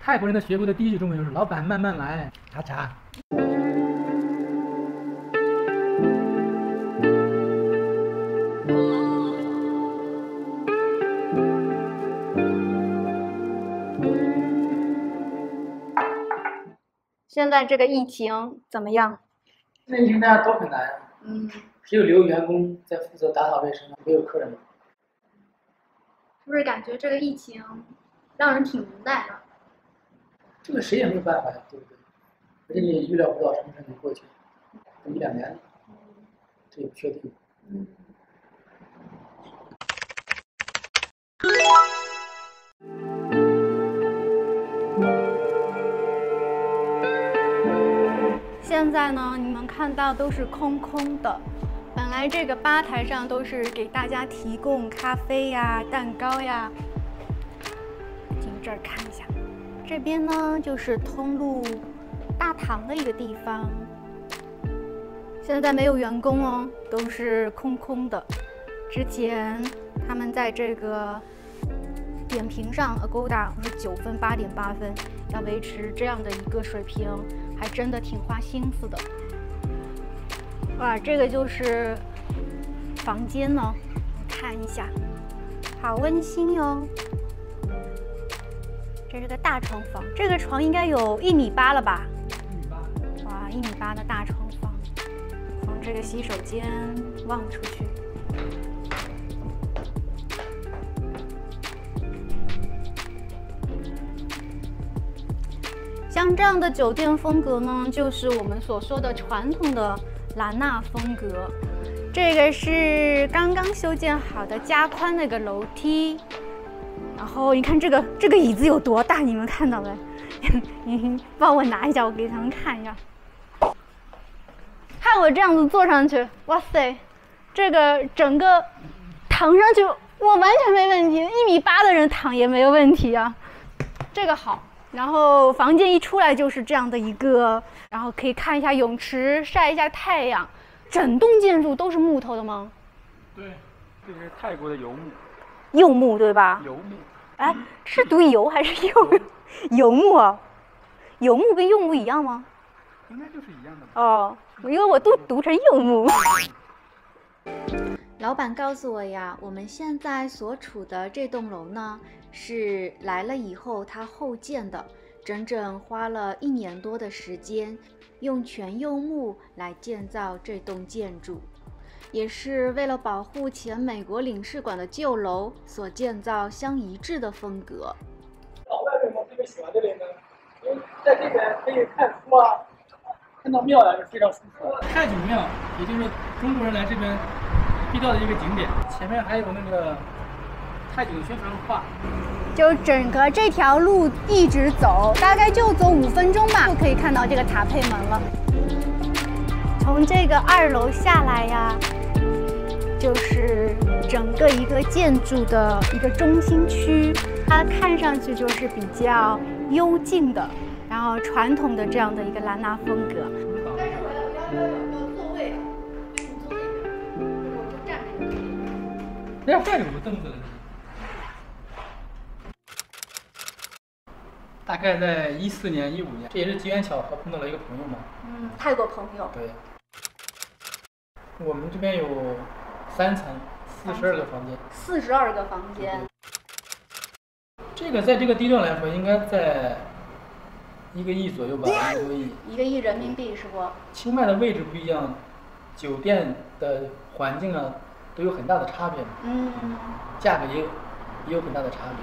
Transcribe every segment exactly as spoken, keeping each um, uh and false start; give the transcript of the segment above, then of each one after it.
泰国人的学过的第一句中文就是“老板慢慢来，茶茶”。 现在这个疫情怎么样？ 这疫情大家都很难， 嗯， 只有留员工在负责打扫卫生，没有客人。 是不是感觉这个疫情让人挺无奈的？ 这个谁也没有办法呀，对不对？而且你也预料不到什么时候能过去，都一两年了，这也不确定。 嗯。现在呢，你们看到都是空空的。本来这个吧台上都是给大家提供咖啡呀、蛋糕呀。进这儿看一下，这边呢就是通入大堂的一个地方。现在没有员工哦，都是空空的。之前他们在这个点评上 ，Agoda 是九分、八点八分，要维持这样的一个水平，还真的挺花心思的。哇，这个就是房间呢，看一下，好温馨哟。这是个大床房，这个床应该有一米八了吧？ 一米八。 哇，一米八的大床房，从这个洗手间望出去。像这样的酒店风格呢，就是我们所说的传统的兰纳风格。这个是刚刚修建好的加宽那个楼梯，然后你看这个这个椅子有多大，你们看到没？你帮我拿一下，我给他们看一下。看我这样子坐上去，哇塞，这个整个躺上去，我完全没问题，一米八的人躺也没有问题啊，这个好。然后房间一出来就是这样的一个，然后可以看一下泳池，晒一下太阳。整栋建筑都是木头的吗？ 对，这是泰国的游牧。 柚木对吧？ 游牧。 哎，是读游还是柚？游木啊？游木跟柚木一样吗？ 应该就是一样的吧。 哦，因为我都读成柚木。老板告诉我呀，我们现在所处的这栋楼呢，是来了以后他后建的，整整花了一年多的时间，用全柚木来建造这栋建筑，也是为了保护前美国领事馆的旧楼所建造相一致的风格。 老外为什么特别喜欢这里呢？因为在这边可以看书啊，看到庙呀，是非常舒服的。太祖庙，也就是中国人来这边必到的一个景点。前面还有那个太祖的宣传画。 就整个这条路一直走，大概就走五分钟吧，就可以看到这个塔佩门了。从这个二楼下来呀，就是整个一个建筑的一个中心区，它看上去就是比较幽静的，然后传统的这样的一个兰纳风格。但是我要我要有座位啊，你坐那边，我就站这个。 那这有个凳子了。大概在一四年、一五年，这也是机缘巧合碰到了一个朋友嘛。 嗯，泰国朋友。 对。我们这边有三层，四十二个房间。 四十二个房间。 这个在这个地段来说，应该在一个亿左右吧，一个多亿。 一个亿人民币是不？ 清迈的位置不一样，酒店的环境啊都有很大的差别嘛。 嗯。 价格也有也有很大的差别。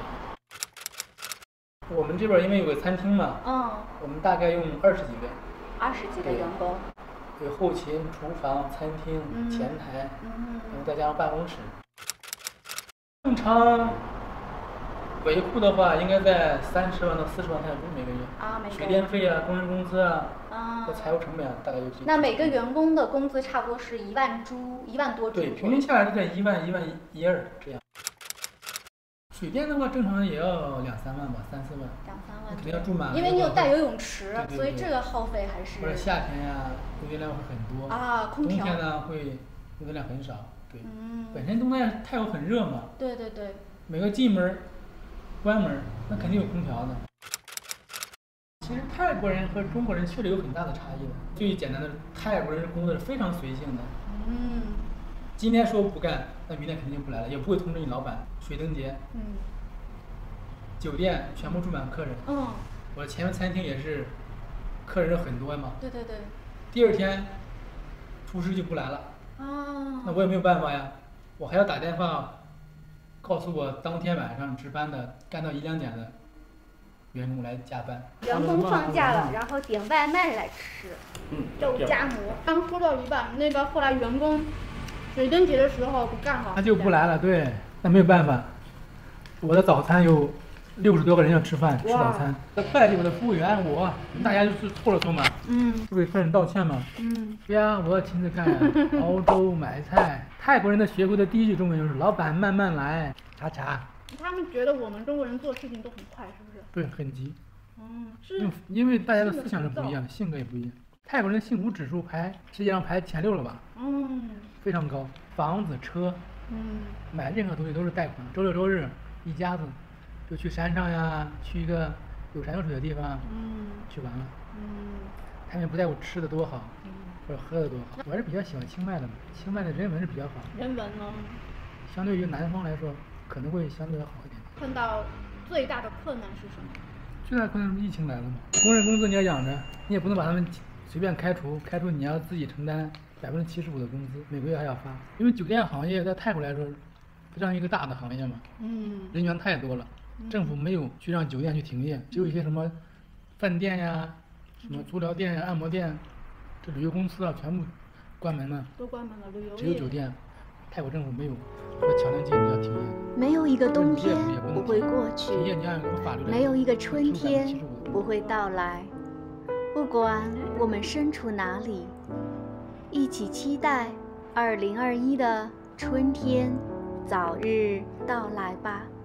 我们这边因为有个餐厅嘛， 嗯， 我们大概用二十几个， 二十几个员工， 有后勤、厨房、餐厅、 嗯、 前台， 嗯， 然后再加上办公室。正常维护的话，应该在三十万到四十万泰铢每个月。 啊，每个月。 水电费啊，工人工资啊， 啊， 和财务成本啊，大概有几。 那每个员工的工资差不多是一万铢，一万多铢。 对，平均下来都在一万、一万一二这样。水电的话，正常也要两三万吧，三四万。 两三万。 肯定要住满。 因为你有带游泳池， 对对对， 所以这个耗费还是。 或者夏天呀、啊，用电量会很多。 啊，空调。 冬天呢会用电量很少，对。 嗯。 本身东南泰国很热嘛。 对对对。 每个进门、关门，那肯定有空调的。 泰国人和中国人确实有很大的差异的。最简单的，泰国人工作是非常随性的。 嗯。 今天说不干，那明天肯定就不来了，也不会通知你老板。水灯节。 嗯。 酒店全部住满客人。 嗯。 我前面餐厅也是，客人很多嘛。 对对对。 第二天，厨师就不来了。 哦。 那我也没有办法呀，我还要打电话，告诉我当天晚上值班的干到一两点的员工来加班。 员工放假了，然后点外卖来吃。 嗯。 肉夹馍。刚说到一半，那个后来员工水灯节的时候不干了， 他就不来了。对，那没有办法，我的早餐有六十多个人要吃饭吃早餐。那快递我的服务员我，大家就是错了错嘛。 嗯。 是给客人道歉嘛。 嗯。 对呀，我要亲自干呀。熬粥买菜，泰国人的学会的第一句中文就是“老板慢慢来，查查”。 他们觉得我们中国人做事情都很快，是不是？ 对，很急。 嗯，是。 因因为大家的思想是不一样，性格也不一样。泰国人的幸福指数排世界上排前六了吧？ 嗯。非常高，房子、车， 嗯， 买任何东西都是贷款。周六周日，一家子就去山上呀，去一个有山有水的地方， 嗯， 去玩了。 嗯， 他们不在乎吃的多好， 嗯， 或者喝的多好。我还是比较喜欢清迈的嘛，清迈的人文是比较好。 人文呢？ 相对于南方来说，可能会相对好一点。 碰到最大的困难是什么？ 最大的困难是疫情来了嘛，工人工资你要养着，你也不能把他们随便开除，开除你要自己承担百分之七十五的工资，每个月还要发。因为酒店行业在泰国来说，非常一个大的行业嘛，嗯，人员太多了，政府没有去让酒店去停业，只有一些什么饭店呀、什么足疗店呀、按摩店，这旅游公司啊全部关门了， 都关门了，旅游只有酒店，泰国政府没有说强令禁止要停业。 没有一个冬天不会过去，没有一个春天不会到来。不管我们身处哪里，一起期待二零二一的春天早日到来吧。